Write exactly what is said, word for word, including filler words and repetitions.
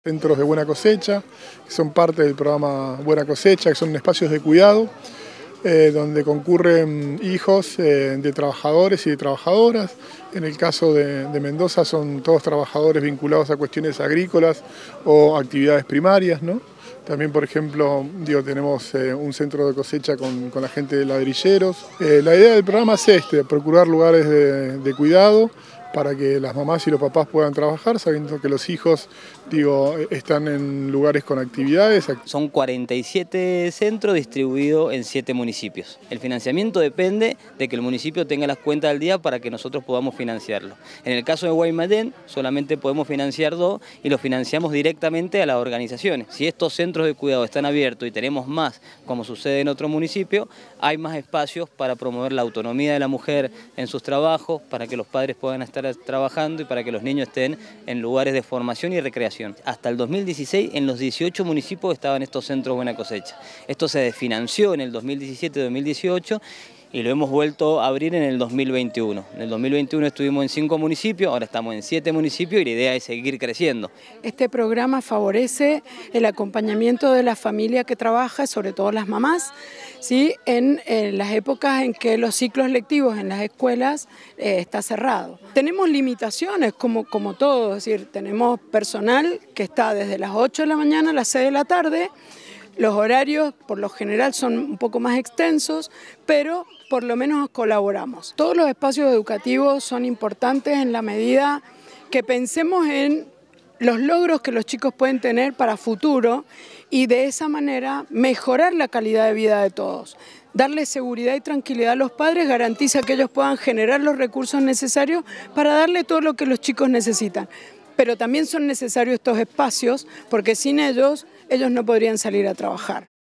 Centros de Buena Cosecha, que son parte del programa Buena Cosecha, que son espacios de cuidado, eh, donde concurren hijos eh, de trabajadores y de trabajadoras. En el caso de, de Mendoza son todos trabajadores vinculados a cuestiones agrícolas o actividades primarias, ¿no? También, por ejemplo, digo, tenemos eh, un centro de cosecha con, con la gente de ladrilleros. Eh, la idea del programa es este, procurar lugares de, de cuidado para que las mamás y los papás puedan trabajar, sabiendo que los hijos, digo, están en lugares con actividades. Son cuarenta y siete centros distribuidos en siete municipios. El financiamiento depende de que el municipio tenga las cuentas al día para que nosotros podamos financiarlo. En el caso de Guaymallén solamente podemos financiar dos y lo financiamos directamente a las organizaciones. Si estos centros de cuidado están abiertos y tenemos más, como sucede en otro municipio, hay más espacios para promover la autonomía de la mujer en sus trabajos, para que los padres puedan estar trabajando y para que los niños estén en lugares de formación y recreación. Hasta el dos mil dieciséis en los dieciocho municipios estaban estos centros Buena Cosecha. Esto se desfinanció en el dos mil diecisiete dos mil dieciocho y lo hemos vuelto a abrir en el dos mil veintiuno. En el dos mil veintiuno estuvimos en cinco municipios, ahora estamos en siete municipios y la idea es seguir creciendo. Este programa favorece el acompañamiento de la familia que trabaja, sobre todo las mamás, ¿sí? en, en las épocas en que los ciclos lectivos en las escuelas eh, está cerrado. Tenemos limitaciones como, como todo, es decir, tenemos personal que está desde las ocho de la mañana a las seis de la tarde. Los horarios por lo general son un poco más extensos, pero por lo menos colaboramos. Todos los espacios educativos son importantes en la medida que pensemos en los logros que los chicos pueden tener para futuro y de esa manera mejorar la calidad de vida de todos. Darles seguridad y tranquilidad a los padres garantiza que ellos puedan generar los recursos necesarios para darle todo lo que los chicos necesitan. Pero también son necesarios estos espacios porque sin ellos, ellos no podrían salir a trabajar.